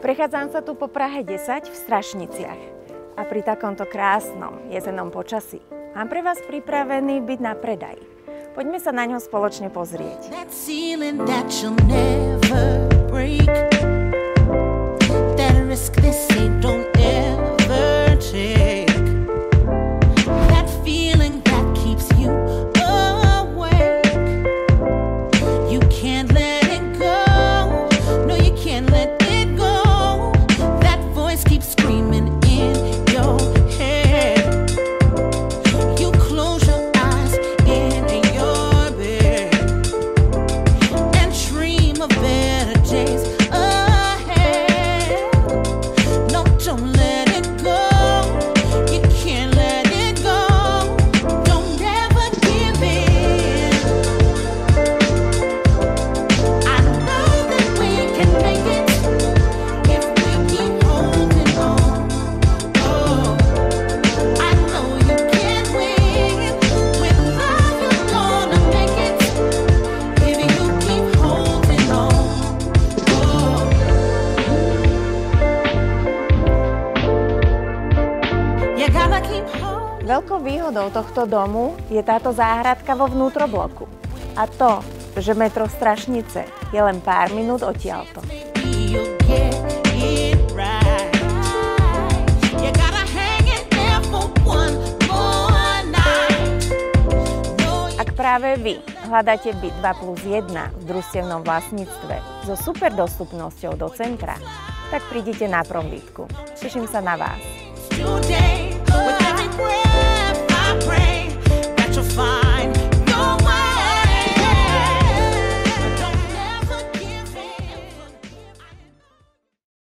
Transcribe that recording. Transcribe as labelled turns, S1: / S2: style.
S1: Prechádzam sa tu po Prahe 10 v Strašniciach a pri takomto krásnom jesennom počasí mám pre vás pripravený byt na predaj. Poďme sa na ňo spoločne pozrieť. Veľkou výhodou tohto domu je táto záhrádka vo vnitrobloku. A to, že metro Strašnice je len pár minút odtiaľto. Ak práve vy hľadáte byt 2+1 v družstevnom vlastníctve so super dostupnosťou do centra, tak prídite na prohlídku. Teším sa na vás.